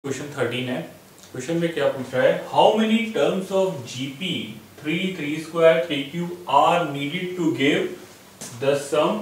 Question 13 है। Question में क्या पूछ रहा है, how many terms of GP 3 3 square 3 cube are needed to give the sum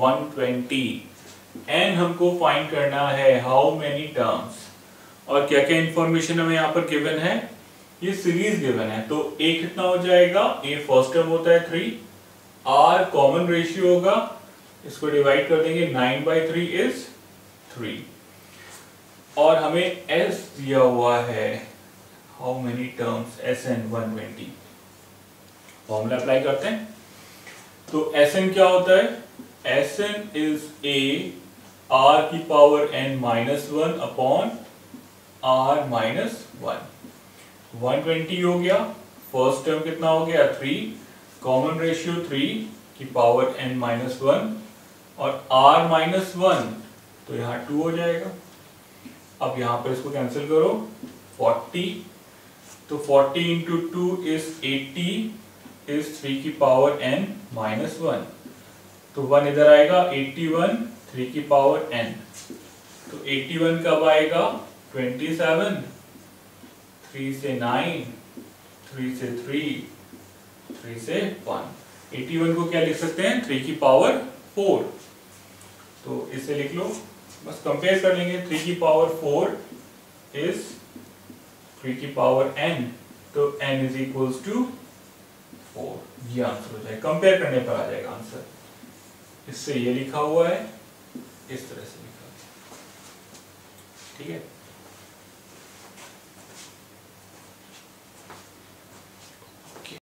120 and हमको फाइंड करना है हाउ मेनी टर्म्स और क्या क्या इंफॉर्मेशन हमें यहाँ पर गिवन है। ये सीरीज गिवन है तो a कितना हो जाएगा, a फर्स्ट टर्म होता है 3, r कॉमन रेशियो होगा, इसको डिवाइड कर देंगे 9/3 इज 3 और हमें s दिया हुआ है how many terms Sn 120। Formula apply करते हैं तो Sn क्या होता है, Sn इज a r की पावर n -1 अपॉन r -1। 120 हो गया, फर्स्ट टर्म कितना हो गया 3, कॉमन रेशियो 3 की पावर n -1 और r -1 तो यहाँ 2 हो जाएगा। अब यहाँ पर इसको कैंसिल करो 40 तो 40 इंटू 2 इज 80 इज 3 की पावर n -1 तो 1 इधर आएगा 81 3 की पावर n तो 81 कब आएगा 27 3 से 9 3 से 3 3 से 1 81 को क्या लिख सकते हैं 3 की पावर 4 तो इसे लिख लो, बस कंपेयर कर लेंगे 3 की पावर 4 इज 3 की पावर n तो n इज इक्वल्स टू 4, ये आंसर हो जाएगा। कंपेयर करने पर आ जाएगा आंसर। इससे ये लिखा हुआ है, इस तरह से लिखा है, ठीक है।